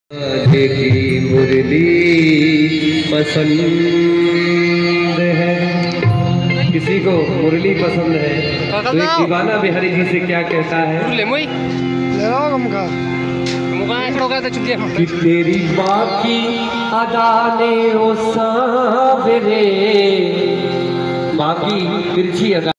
की मुरली पसंद है, किसी को मुरली पसंद है तो एक दीवाना बिहारी जी से क्या कहता है कि तेरी बाकी अदाने ओ सावरे, बाकी तिरछी अदा